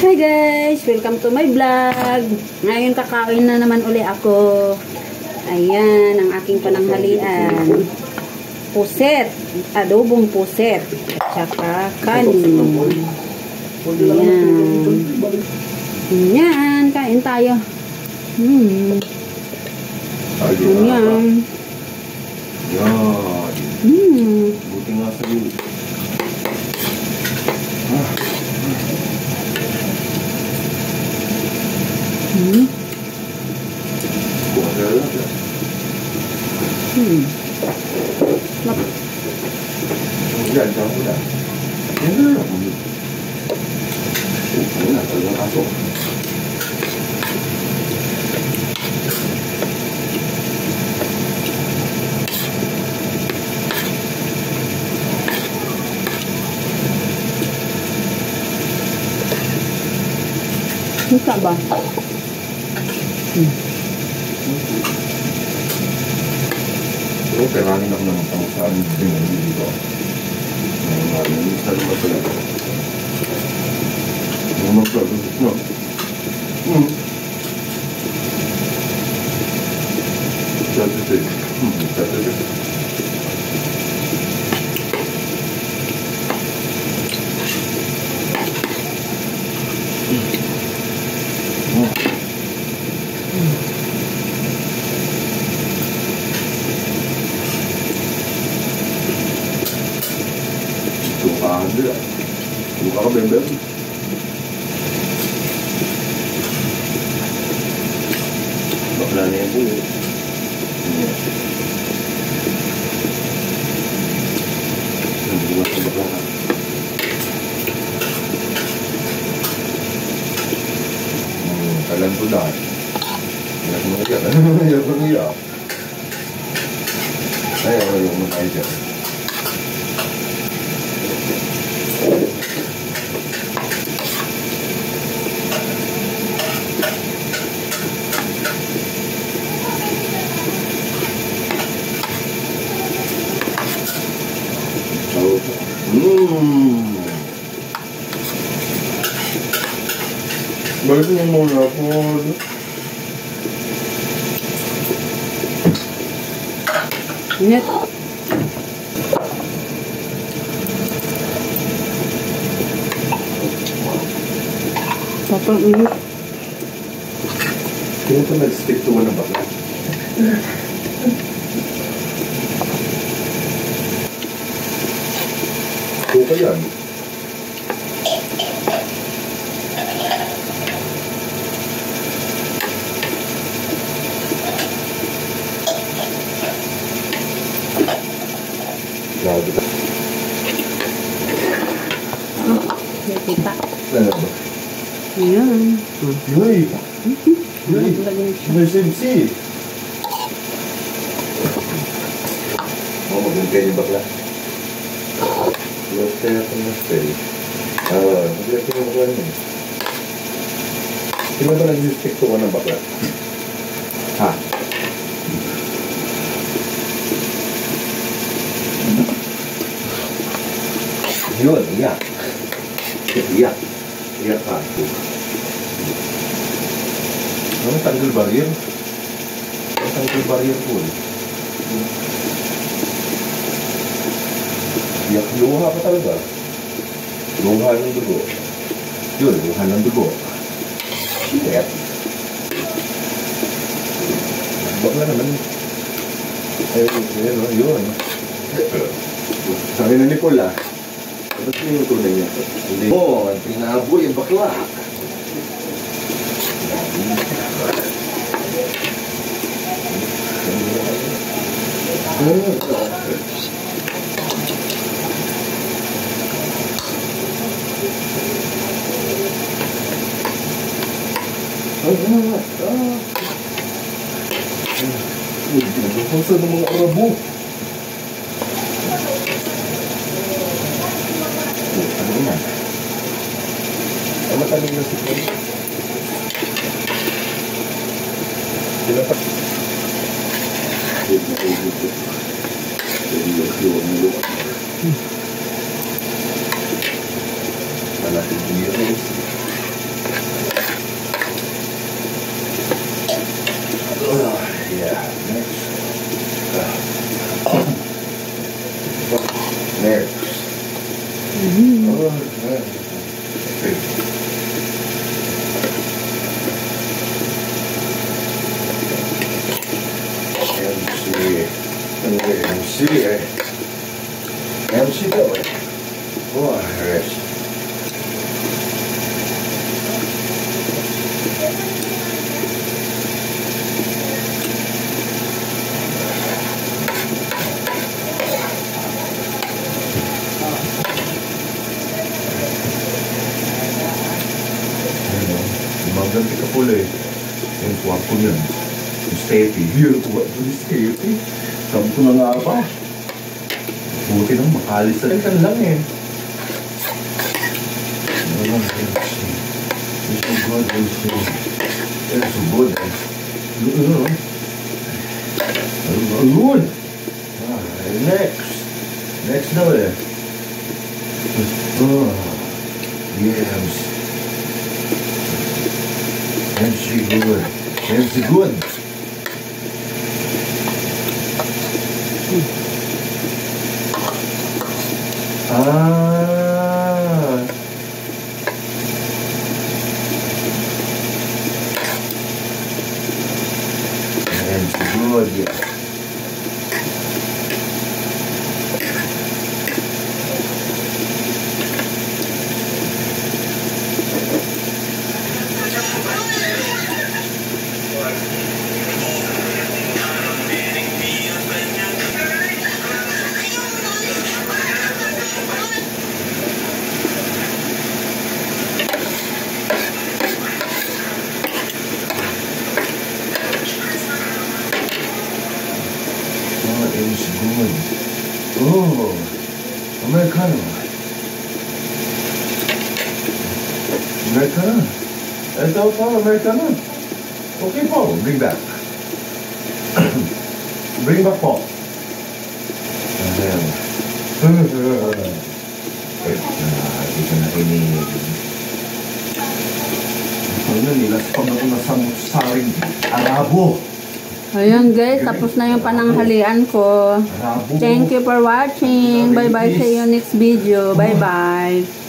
Hi guys! Welcome to my vlog. Ngayon kakain na naman uli ako. Ayan, ang aking pananghalian. Puset. Adobong puset. At saka kanin. Ayan. Ayan, kain tayo. Ayan. Buti nga sa iyo. Yan, jangan udah. Yan na lang. Ayun na, talagang aso. Suka ba? Pero kailangan ako naman pang saan din dito. Minsan naman pala. Ano pala? No? Satisfied. Satisfied. Suka ka bebel. Bakla na yan po eh. Bukas na bakla na. Kailan po dahil. Iyak mo iyak. Iyak mo iyak. Ayaw mo tayo dyan. Balik niyo muna po. Init. Sobrang init. Kaya ito nag-stick to one na bakla. Suka yan. Grabe ka. May kita. Ano ba? Ayan. Yoy! Yoy! May simsi! Magantay niyo bakla. Los kaya ito na spell. Magantay niyo bakla niyo. Sino ba nag-stick to one ng bakla? Ha? Yun, iyak. Iyak. Iyak ka. Ano tanggal barrier? Tanggal barrier po eh. Iyak. Luha ka talaga. Luha ng dugo. Yun, luha ng dugo. Iyak. Bakla naman. Ayun, yun. Sabi na Nicola. Ba't yung tunay niya? Hindi. Oo, ang pinaboy ang bakla. Nagpapasa ng mga Arabo. Ano na? Ano tayo yung sipon? Sila pa. Malapit yung Ganti ka pula eh. Yung kwarto niyan. Yung steppy. Yung kwarto ni steppy. Sabi ko na nga ba? Buti nang makalis na rin lang eh. Ano lang, it's so good, it's so good. Good. Next na ulit. Oh, yes. Very good. Very good. Ah. Very good, yeah. It was good. Oh, Americano. Americano. Ito po, Americano. Okay po, bring back. Bring back po. Ayan. Hindi ka na kinig. Ano nila, pag ako nasamot sa ring Arabo. Ayan guys, tapos na yung pananghalian ko. Thank you for watching. Bye bye, see you next video. Bye bye.